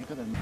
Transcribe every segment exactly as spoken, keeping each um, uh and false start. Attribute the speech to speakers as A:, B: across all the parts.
A: Dikkat edin.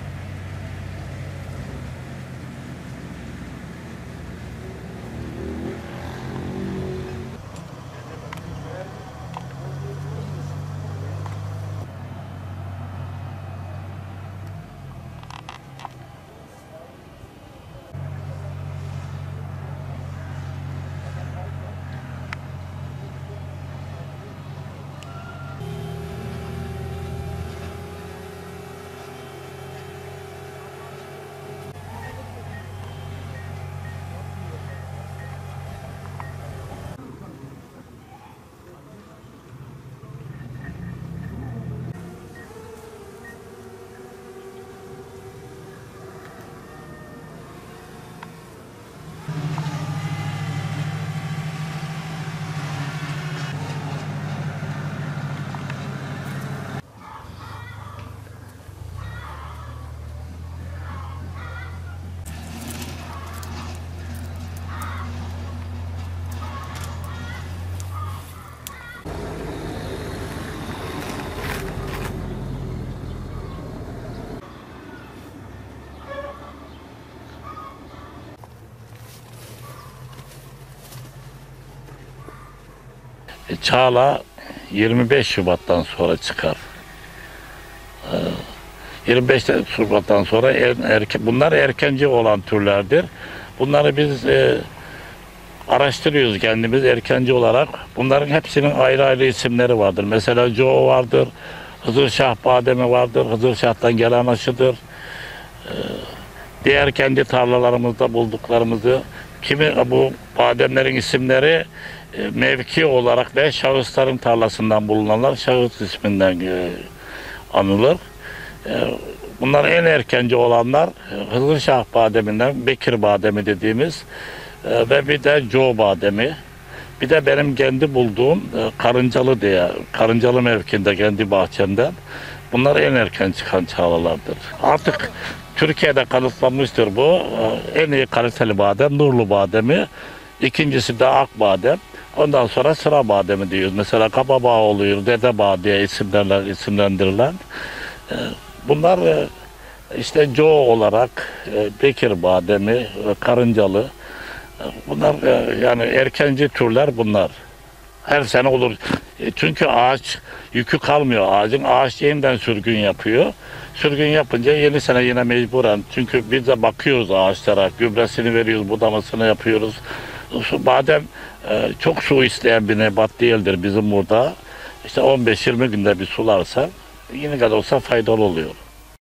B: Çağla yirmi beş Şubat'tan sonra çıkar. yirmi beş Şubat'tan sonra er, erke, bunlar erkenci olan türlerdir. Bunları biz e, araştırıyoruz kendimiz erkenci olarak. Bunların hepsinin ayrı ayrı isimleri vardır. Mesela Joe vardır, Hızırşah bademi vardır, Hızırşah'tan gelen aşıdır. E, diğer kendi tarlalarımızda bulduklarımızı, kimi bu bademlerin isimleri e, mevki olarak ve şahısların tarlasından bulunanlar şahıs isminden e, anılır. E, bunlar en erkenci olanlar e, Hızırşah bademinden Bekir bademi dediğimiz e, ve bir de Joe bademi. Bir de benim kendi bulduğum e, Karıncalı diye, Karıncalı mevkinde kendi bahçemden. Bunlar en erken çıkan çağlalardır. Artık Türkiye'de kanıtlanmıştır bu. En iyi kaliteli badem Nurlu bademi. İkincisi de ak badem. Ondan sonra sıra bademi diyoruz. Mesela Kababağ oluyor, Dedebağ diye isimlerle isimlendirilen. Bunlar işte Joe olarak Bekir bademi, Karıncalı. Bunlar yani erkenci türler bunlar. Her sene olur. Çünkü ağaç yükü kalmıyor ağacın. Ağaç yeniden sürgün yapıyor. Sürgün yapınca yeni sene yine mecburen. Çünkü biz de bakıyoruz ağaçlara. Gübresini veriyoruz, budamasını yapıyoruz. Badem çok su isteyen bir nebat değildir bizim burada. İşte on beş yirmi günde bir sularsa yine kadar olsa faydalı oluyor.